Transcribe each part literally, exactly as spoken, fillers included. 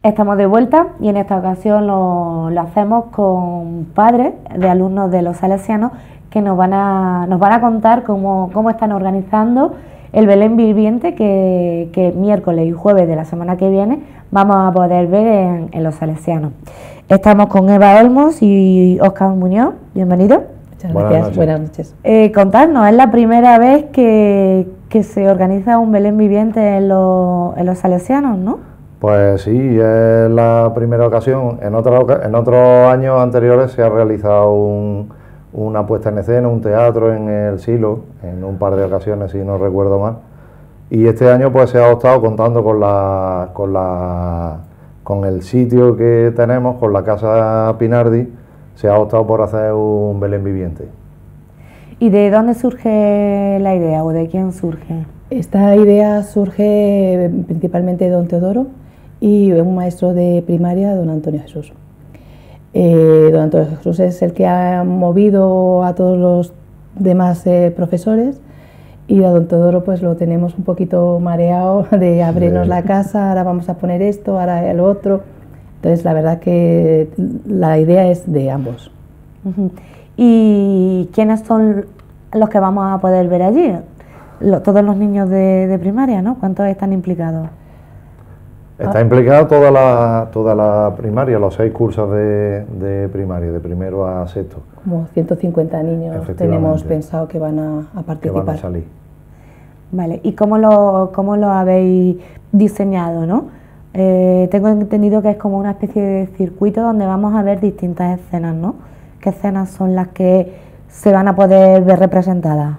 Estamos de vuelta y en esta ocasión lo, lo hacemos con padres de alumnos de los salesianos que nos van a, nos van a contar cómo, cómo están organizando el Belén viviente que, que miércoles y jueves de la semana que viene vamos a poder ver en, en los salesianos. Estamos con Eva Olmos y Óscar Muñoz, bienvenidos. Muchas gracias, buenas noches. Buenas noches. Eh, contarnos, es la primera vez que, que se organiza un Belén viviente en, lo, en los salesianos, ¿no? Pues sí, es la primera ocasión. En, otra, en otros años anteriores se ha realizado un, una puesta en escena, un teatro en el Silo, en un par de ocasiones, si no recuerdo mal. Y este año pues se ha optado, contando con, la, con, la, con el sitio que tenemos, con la Casa Pinardi, se ha optado por hacer un Belén viviente. ¿Y de dónde surge la idea o de quién surge? Esta idea surge principalmente de don Teodoro y un maestro de primaria, don Antonio Jesús. Eh, don Antonio Jesús es el que ha movido a todos los demás eh, profesores, y a don Teodoro pues lo tenemos un poquito mareado de abrirnos sí. la casa, ahora vamos a poner esto, ahora el otro. Entonces la verdad que la idea es de ambos. Uh-huh. ¿Y quiénes son los que vamos a poder ver allí? Lo, todos los niños de, de primaria, ¿no? ¿Cuántos están implicados? Está ah. implicada toda la, toda la primaria, los seis cursos de, de primaria, de primero a sexto. Como ciento cincuenta niños tenemos pensado que van a, a participar. Que van a salir. Vale, ¿y cómo lo, cómo lo habéis diseñado, no? Eh, tengo entendido que es como una especie de circuito donde vamos a ver distintas escenas, ¿no? ¿Qué escenas son las que se van a poder ver representadas?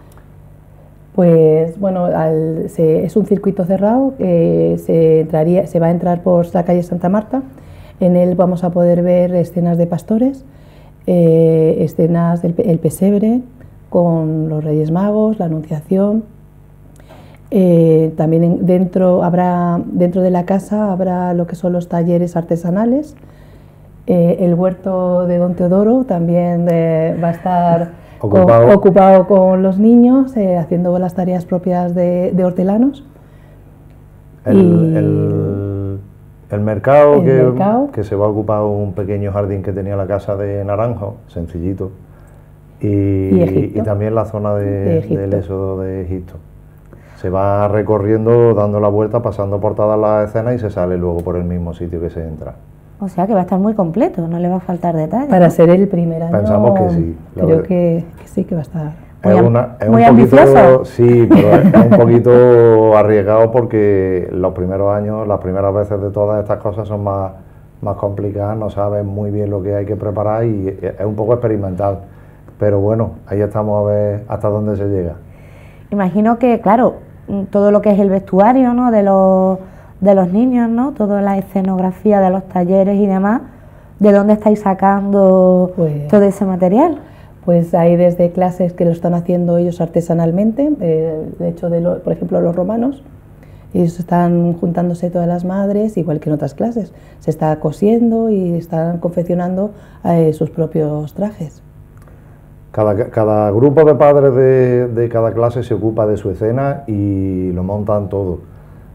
Pues bueno, al, se, es un circuito cerrado, que se, entraría, se va a entrar por la calle Santa Marta. En él vamos a poder ver escenas de pastores, eh, escenas del el pesebre con los Reyes Magos, la Anunciación. Eh, también en, dentro, habrá, dentro de la casa habrá lo que son los talleres artesanales. Eh, el huerto de don Teodoro también eh, va a estar ocupado con, ocupado con los niños, eh, haciendo las tareas propias de, de hortelanos. El, y el, el, mercado, el que, mercado que se va a ocupar un pequeño jardín que tenía la casa de Naranjo, sencillito, y, y, y también la zona de, de del éxodo de Egipto. Se va recorriendo, dando la vuelta, pasando por todas las escenas y se sale luego por el mismo sitio que se entra. O sea que va a estar muy completo, no le va a faltar detalle. Para ¿no? ser el primer año, pensamos que sí. Creo que, que sí que va a estar. Es, una, es muy un poquito, ambicioso. Sí, pero es, es un poquito arriesgado porque los primeros años, las primeras veces de todas estas cosas son más, más complicadas, no sabes muy bien lo que hay que preparar y es un poco experimental. Pero bueno, ahí estamos a ver hasta dónde se llega. Imagino que, claro, todo lo que es el vestuario, ¿no?, de los de los niños, ¿no?, toda la escenografía de los talleres y demás, ¿de dónde estáis sacando pues, todo ese material? Pues hay desde clases que lo están haciendo ellos artesanalmente, eh, de hecho, de lo, por ejemplo, los romanos, ellos están juntándose todas las madres, igual que en otras clases, se está cosiendo y están confeccionando eh, sus propios trajes. Cada, cada grupo de padres de, de cada clase se ocupa de su escena y lo montan todo.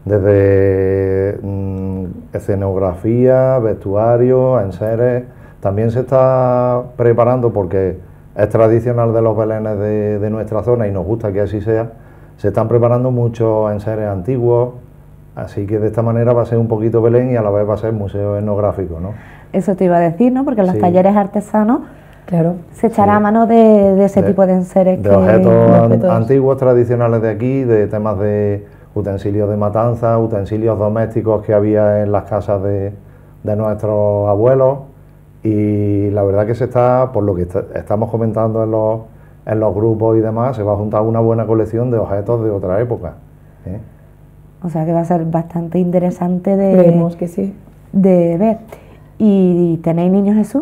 Desde mmm, escenografía, vestuario, enseres. También se está preparando, porque es tradicional de los belenes de, de nuestra zona y nos gusta que así sea, se están preparando muchos enseres antiguos, así que de esta manera va a ser un poquito Belén y a la vez va a ser museo etnográfico, ¿no? Eso te iba a decir, ¿no?, porque en los sí. talleres artesanos claro, se echará sí. a mano de, de ese de, tipo de enseres. De que, objetos, de objetos antiguos, tradicionales de aquí, de temas de utensilios de matanza, utensilios domésticos que había en las casas de, de nuestros abuelos, y la verdad que se está, por lo que está, estamos comentando en los, en los grupos y demás, se va a juntar una buena colección de objetos de otra época, ¿eh? O sea que va a ser bastante interesante de, Creemos que sí. de ver. ¿Y tenéis niños Jesús?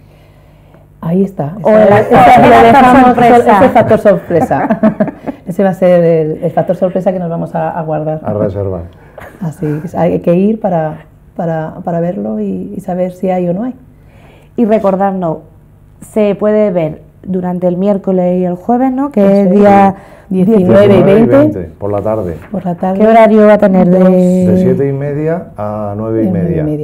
Ahí está. O el, el, el, dejamos, sorpresa. Ese factor sorpresa. Ese va a ser el, el factor sorpresa que nos vamos a, a guardar. A reservar. Así, hay que ir para, para, para verlo y, y saber si hay o no hay. Y recordarnos, se puede ver durante el miércoles y el jueves, ¿no?, que es día diecinueve y veinte. Por la tarde. Por la tarde. ¿Qué horario va a tener? De, de siete y media a nueve y media. y media.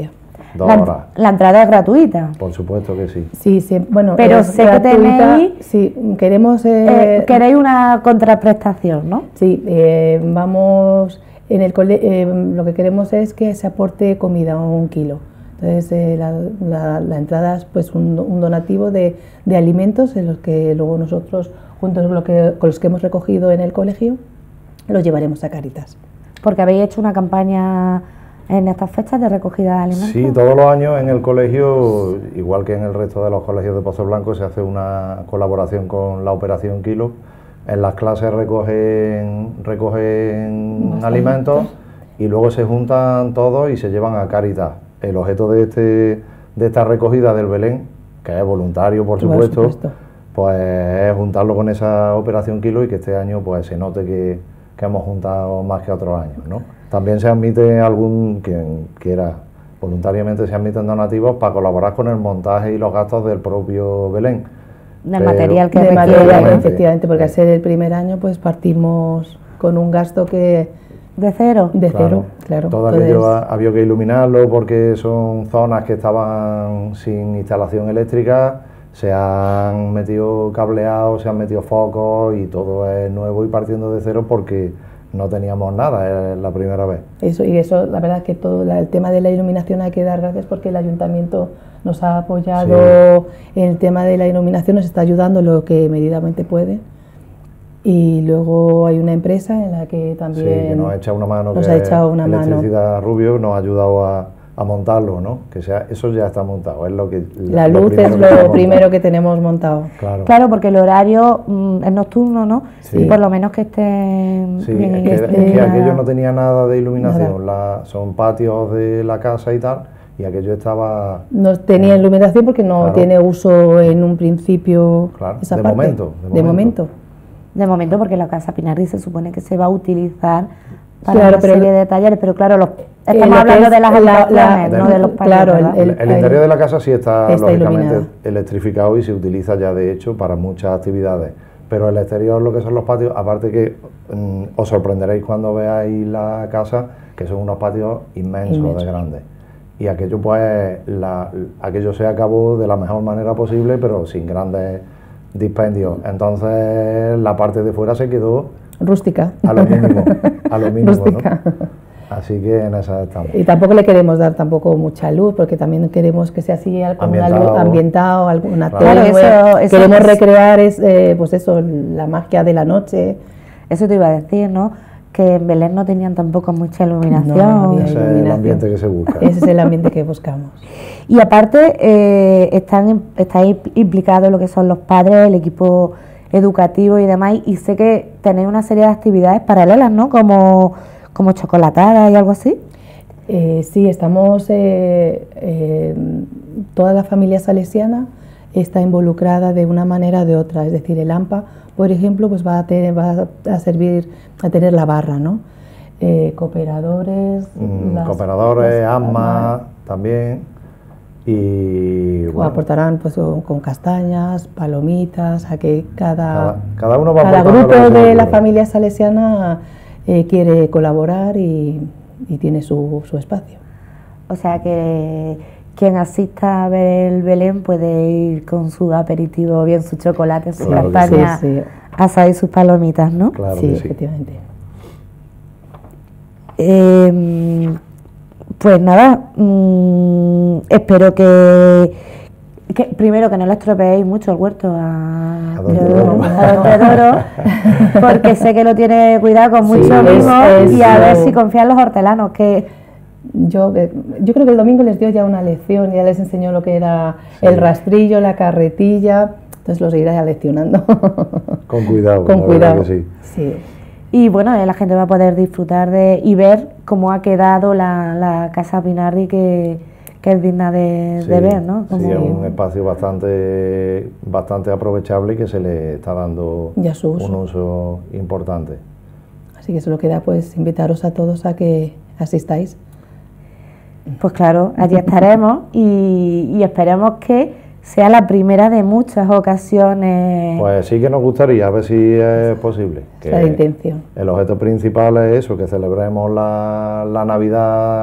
dos la, horas. La entrada es gratuita. Por supuesto que sí. Sí, sí, bueno, pero sé que tenéis, sí, queremos... Eh, eh, queréis una contraprestación, ¿no? Sí, eh, vamos... En el cole, eh, lo que queremos es que se aporte comida, un kilo. Entonces, eh, la, la, la entrada es pues un, un donativo de, de alimentos en los que luego nosotros, juntos con, lo que, con los que hemos recogido en el colegio, los llevaremos a Cáritas. Porque habéis hecho una campaña en estas fechas de recogida de alimentos. Sí, todos los años en el colegio, igual que en el resto de los colegios de Pozo Blanco, se hace una colaboración con la Operación Kilo. En las clases recogen, recogen alimentos y luego se juntan todos y se llevan a Cáritas. El objeto de, este, de esta recogida del Belén, que es voluntario por supuesto, por supuesto, pues es juntarlo con esa Operación Kilo y que este año pues se note que, que hemos juntado más que otros años, ¿no? También se admite algún, quien quiera, voluntariamente se admiten donativos para colaborar con el montaje y los gastos del propio Belén. Del material que de requiere. Material, efectivamente, porque al ser el primer año pues partimos con un gasto que... ¿De cero? De claro, cero, claro. Todo Entonces, aquello ha, había que iluminarlo porque son zonas que estaban sin instalación eléctrica, se han metido cableados, se han metido focos y todo es nuevo y partiendo de cero porque no teníamos nada, es la primera vez. Eso, y eso, la verdad es que todo la, el tema de la iluminación hay que dar gracias porque el ayuntamiento nos ha apoyado sí. en el tema de la iluminación, nos está ayudando lo que medidamente puede. Y luego hay una empresa en la que también sí, que nos ha echado una mano, nos que ha echado una Electricidad mano. Rubio nos ha ayudado a, a montarlo, ¿no? Que sea, eso ya está montado, es lo que... La lo luz es lo primero que tenemos montado. Claro, claro porque el horario mm, es nocturno, ¿no? Sí. Y por lo menos que estén sí, bien es que, este, es que aquello no tenía nada de iluminación, nada. La, son patios de la casa y tal, y aquello estaba... No tenía iluminación porque no claro. tiene uso en un principio claro. esa de parte. Momento, de, de momento. momento. De momento, porque la Casa Pinardi se supone que se va a utilizar para claro, una serie el, de talleres, pero claro, los, eh, estamos hablando de las habitaciones, no de los patios, claro, ¿verdad? el, el, el interior de la casa sí está, está lógicamente iluminado. electrificado y se utiliza ya de hecho para muchas actividades, pero el exterior, lo que son los patios, aparte que mmm, os sorprenderéis cuando veáis la casa, que son unos patios inmensos, Inmenso. de grandes. Y aquello pues, la, aquello se acabó de la mejor manera posible, pero sin grandes dispendios. Entonces la parte de fuera se quedó rústica, a lo mínimo, a lo mínimo, rústica. ¿no? Así que en esa estamos. Y tampoco le queremos dar tampoco mucha luz, porque también queremos que sea así con una luz ambientado, alguna claro, tenue. Eso, eso queremos es, recrear es, eh, pues eso, la magia de la noche. Eso te iba a decir, ¿no? Que en Belén no tenían tampoco mucha iluminación. No, ese iluminación. es el ambiente que se busca. Ese es el ambiente que buscamos. Y aparte, eh, están, estáis implicados en lo que son los padres, el equipo educativo y demás, y sé que tenéis una serie de actividades paralelas, ¿no? Como, como chocolatadas y algo así. Eh, sí, estamos, eh, eh, toda la familia salesiana está involucrada de una manera o de otra, es decir, el AMPA, por ejemplo, pues va a, tener, va a servir a tener la barra, ¿no? Eh, cooperadores... Mm, las, cooperadores, las, AMA también, y bueno, bueno, aportarán pues con, con castañas, palomitas, a que cada, cada, cada, uno va cada grupo lo de la familia salesiana eh, quiere colaborar y, y tiene su, su espacio. O sea que quien asista a ver el Belén puede ir con su aperitivo, bien su chocolate, su claro castaña, sí, sí. asada y sus palomitas, ¿no? Claro sí, que sí, efectivamente. Eh, pues nada, mmm, espero que, que primero que no le estropeéis mucho el huerto a, a Don Teodoro, a Don Teodoro porque sé que lo tiene cuidado con mucho sí, mimo es, es, y a sí. ver si confían los hortelanos que Yo, yo creo que el domingo les dio ya una lección, ya les enseñó lo que era sí. el rastrillo, la carretilla, entonces los irá leccionando. Con cuidado, con cuidado. Que sí. Sí. Y bueno, la gente va a poder disfrutar de y ver cómo ha quedado la, la Casa Pinardi, que, que es digna de, sí, de ver, ¿no? Como sí, es un espacio bastante, bastante aprovechable y que se le está dando ya su uso. un uso importante. Así que solo queda pues invitaros a todos a que asistáis. Pues claro, allí estaremos y, y esperemos que sea la primera de muchas ocasiones. Pues sí que nos gustaría, a ver si es posible. Que es la intención. El objeto principal es eso, que celebremos la, la Navidad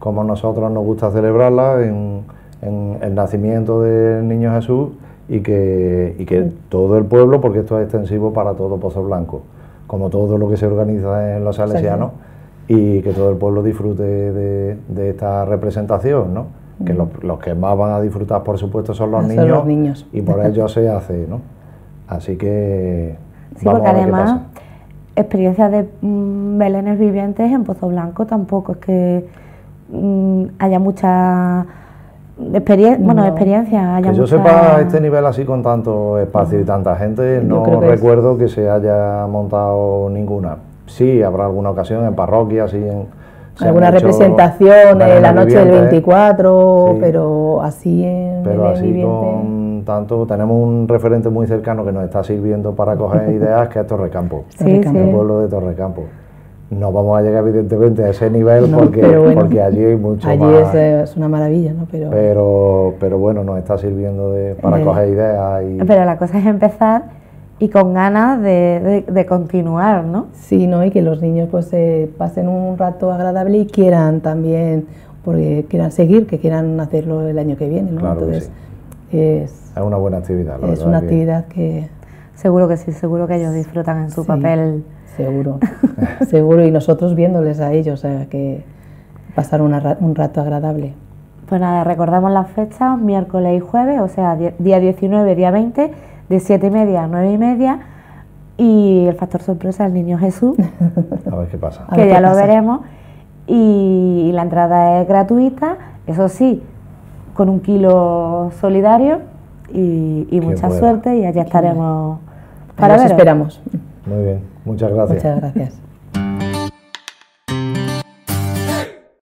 como nosotros nos gusta celebrarla, en, en el nacimiento del Niño Jesús, y que, y que todo el pueblo, porque esto es extensivo para todo Pozo Blanco, como todo lo que se organiza en los salesianos, y que todo el pueblo disfrute de, de esta representación, ¿no? Mm. Que los, los que más van a disfrutar, por supuesto, son los, son niños, los niños, y por ello se hace, ¿no? Así que sí, vamos porque a ver además, qué pasa. Experiencias de mmm, belenes vivientes en Pozo Blanco tampoco es que mmm, haya mucha experien no. bueno, experiencia. Haya que yo mucha... sepa, a este nivel así con tanto espacio no. y tanta gente, yo no que recuerdo es... que se haya montado ninguna. Sí, habrá alguna ocasión en parroquias, sí, en... alguna representación en la noche del veinticuatro, sí, pero así en pero así viviente. Con tanto, tenemos un referente muy cercano que nos está sirviendo para coger ideas, que es Torrecampo, sí, sí. el pueblo de Torrecampo. No vamos a llegar evidentemente a ese nivel, no, porque, bueno, porque allí hay mucho allí más. Allí es, es una maravilla, ¿no? Pero, pero, pero bueno, nos está sirviendo de, para eh, coger ideas. Y... Pero la cosa es empezar y con ganas de, de, de continuar, ¿no? Sí, ¿no? Y que los niños pues eh, pasen un rato agradable y quieran también, porque quieran seguir, que quieran hacerlo el año que viene, ¿no? Claro. Entonces, sí. es, es una buena actividad. La es verdad una que... actividad que... Seguro que sí, seguro que ellos disfrutan en su sí, papel. Seguro, seguro, y nosotros viéndoles a ellos, o sea, que pasar una, un rato agradable. Pues nada, recordamos las fechas, miércoles y jueves, o sea, día diecinueve, día veinte, de siete y media a nueve y media, y el factor sorpresa el Niño Jesús, a ver qué pasa, que ya lo veremos, y, y la entrada es gratuita, eso sí, con un kilo solidario y, y mucha buena. suerte, y allá estaremos para ver. Esperamos. Muy bien, muchas gracias. Muchas gracias.